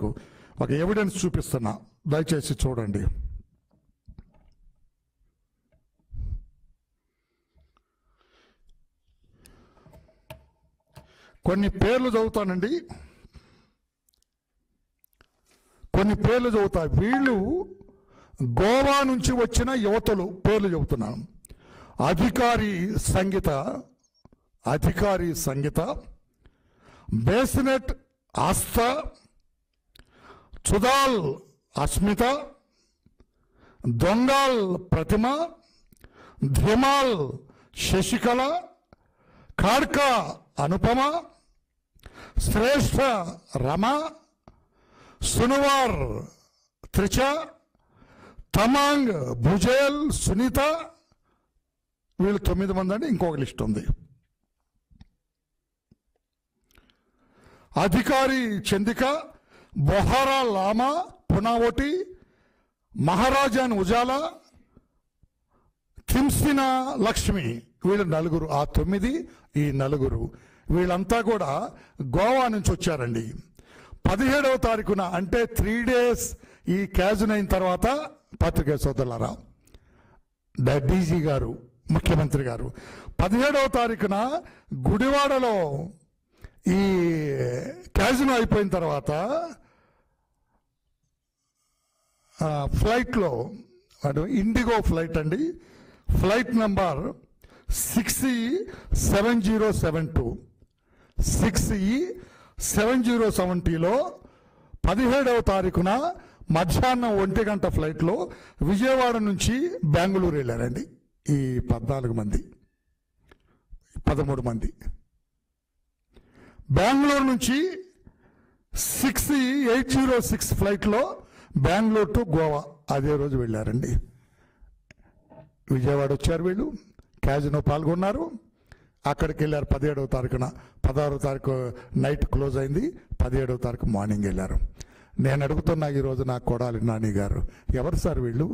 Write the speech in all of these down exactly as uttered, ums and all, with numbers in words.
మీకు ఒక ఎవిడెన్స్ చూపిస్తున్నా, దయచేసి చూడండి. కొన్ని పేర్లు చదువుతానండి, కొన్ని పేర్లు చదువుతా. వీళ్ళు గోవా నుంచి వచ్చిన యువతలు పేర్లు చెబుతున్నాను. అధికారి సంగీత, అధికారి సంగీత, బేసినెట్ ఆస్థా, చుదాల్ అస్మిత, దొంగాల్ ప్రతిమ, ధిమాల్ శశికళ, ఖాడ్కా అనుపమ, శ్రేష్ఠ రమ, సునువార్ త్రిచ, తమాంగ్ భుజేల్ సునీత. వీళ్ళు తొమ్మిది మంది అండి. ఇంకొక లిస్ట్ ఉంది. అధికారి చందిక, బొహారా లామా, పునావోటి, మహారాజాన్ ఉజాలా, థింసిన లక్ష్మి. వీళ్ళు నలుగురు. ఆ తొమ్మిది ఈ నలుగురు వీళ్ళంతా కూడా గోవా నుంచి వచ్చారండి. పదిహేడవ తారీఖున అంటే త్రీ డేస్ ఈ క్యాజున్ అయిన తర్వాత పత్రికా సోదరులారా, డీజీ గారు, ముఖ్యమంత్రి గారు పదిహేడవ తారీఖున గుడివాడలో ఈ క్యాజినో అయిపోయిన తర్వాత ఫ్లైట్లో, ఇండిగో ఫ్లైట్ అండి, flight number six E seven zero seven two six E seven zero సెవెంటీలో పదిహేడవ తారీఖున మధ్యాహ్నం ఒంటి గంట ఫ్లైట్లో విజయవాడ నుంచి బెంగళూరు వెళ్ళారండి. ఈ పద్నాలుగు మంది పదమూడు మంది బెంగళూరు నుంచి సిక్స్ ఎయిట్ జీరో సిక్స్ ఫ్లైట్లో బెంగళూరు టు గోవా అదే రోజు వెళ్ళారండి. విజయవాడ వచ్చారు వీళ్ళు, క్యాజినో పాల్గొన్నారు, అక్కడికి వెళ్ళారు. పదిహేడవ తారీఖున, పదహారవ తారీఖు నైట్ క్లోజ్ అయింది, పదిహేడవ తారీఖు మార్నింగ్ వెళ్ళారు. నేను అడుగుతున్నా ఈరోజు నా కొడాలి నాని గారు, ఎవరు సార్ వీళ్ళు?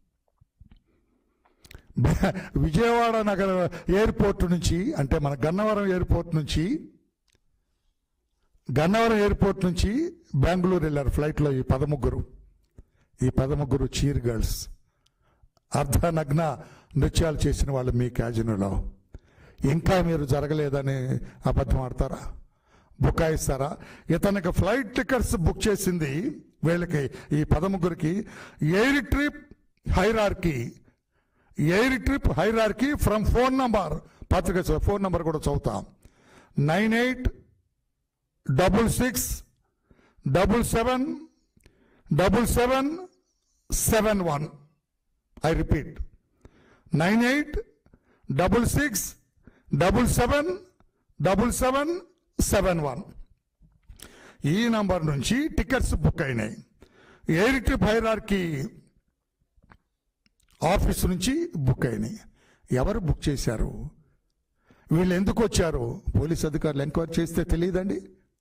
విజయవాడ నగర ఎయిర్పోర్ట్ నుంచి, అంటే మన గన్నవరం ఎయిర్పోర్ట్ నుంచి గన్నవరం ఎయిర్పోర్ట్ నుంచి బెంగళూరు వెళ్ళారు ఫ్లైట్లో ఈ పదముగ్గురు. ఈ పదముగ్గురు చీర్ గర్ల్స్, అర్ధనగ్న నృత్యాలు చేసిన వాళ్ళు మీ క్యాజినోలో. ఇంకా మీరు జరగలేదని అబద్ధం ఆడతారా? బుకాయిస్తారా? ఇతనికి ఫ్లైట్ టికెట్స్ బుక్ చేసింది వీళ్ళకి, ఈ పదముగ్గురికి air trip hierarchy, air trip hierarchy from phone number, పత్రిక ఫోన్ నంబర్ కూడా చదువుతాం, nine eight double six double seven double seven seven one. I repeat, nine eight double six double seven double seven seven one. ఈ number నుంచి tickets book అయినాయి. Air trip hierarchy office నుంచి book అయినాయి. ఎవరు book చేశారు? వీళ్ళు ఎందుకు వచ్చారు? పోలీస్ అధికారులు ఎంక్వైరీ చేస్తే తెలియదండి.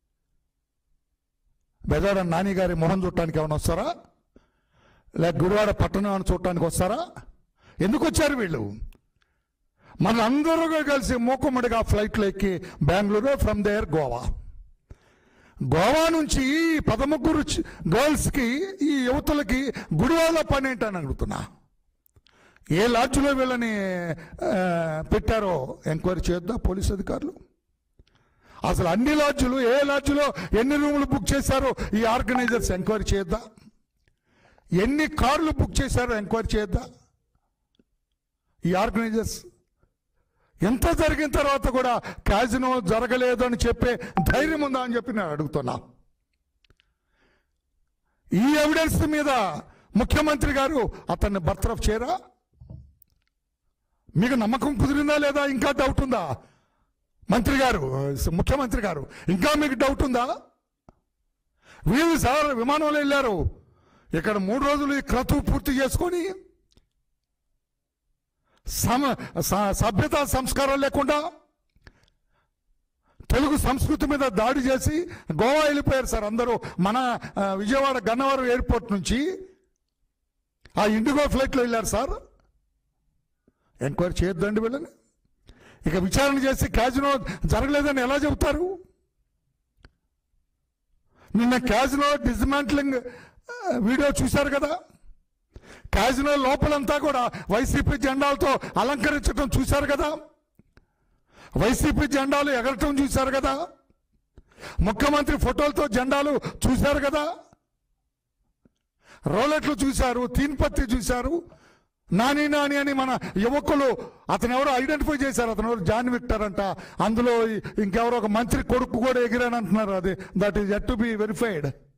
బెజారం నాని గారి మొహం చూడటానికి ఏమైనా వస్తారా? లేక గుడివాడ పట్టణం చూడటానికి వస్తారా? ఎందుకు వచ్చారు వీళ్ళు? మన అందరూ కలిసి మూకుమ్మడిగా ఫ్లైట్లో ఎక్కి బెంగళూరు, ఫ్రమ్ దేర్ గోవా. గోవా నుంచి పదముగ్గురు గర్ల్స్కి, ఈ యువతులకి గుడివాడ పని ఏంటని అడుగుతున్నా. ఏ లాడ్జ్లో వీళ్ళని పెట్టారో ఎంక్వైరీ చేద్దా పోలీసు అధికారులు? అసలు అన్ని లాడ్జులు, ఏ లాడ్జ్లో ఎన్ని రూములు బుక్ చేశారో ఈ ఆర్గనైజర్స్ ఎంక్వైరీ చేద్దా? ఎన్ని కార్లు బుక్ చేశారో ఎంక్వైరీ చేద్దా ఈ ఆర్గనైజర్స్? ఎంత జరిగిన తర్వాత కూడా క్యాజినో జరగలేదు అని చెప్పే ధైర్యం ఉందా అని చెప్పి నేను అడుగుతున్నా. ఈ ఎవిడెన్స్ మీద ముఖ్యమంత్రి గారు అతన్ని బర్తరఫ్ చేయరా? మీకు నమ్మకం కుదిరిందా లేదా? ఇంకా డౌట్ ఉందా? మంత్రి గారు, ముఖ్యమంత్రి గారు, ఇంకా మీకు డౌట్ ఉందా? వీళ్ళు సార్ విమానంలో వెళ్ళారు, ఇక్కడ మూడు రోజులు ఈ క్రతువు పూర్తి చేసుకొని సమ సభ్యత సంస్కారం లేకుండా తెలుగు సంస్కృతి మీద దాడి చేసి గోవా వెళ్ళిపోయారు సార్ అందరూ. మన విజయవాడ గన్నవరం ఎయిర్పోర్ట్ నుంచి ఆ ఇండిగో ఫ్లైట్లో వెళ్ళారు సార్. ఎంక్వైరీ చేయొద్దండి వీళ్ళని. ఇక విచారణ చేసి క్యాజినో జరగలేదని ఎలా చెబుతారు? నిన్న క్యాజినో డిస్మాంట్లింగ్ వీడియో చూశారు కదా. క్యాజినో లోపలంతా కూడా వైసీపీ జెండాలతో అలంకరించడం చూశారు కదా. వైసీపీ జెండాలు ఎగరటం చూశారు కదా. ముఖ్యమంత్రి ఫోటోలతో జెండాలు చూశారు కదా. రోలెట్లు చూశారు, తీన్పత్తి చూశారు. నాని నాని అని మన యువకులు అతను ఎవరో ఐడెంటిఫై చేశారు. అతను ఎవరు జాన్ విక్టర్ అంట. అందులో ఇంకెవరో ఒక మంత్రి కొడుకు కూడా ఎగిరానంటున్నారు. అది that is yet to be verified.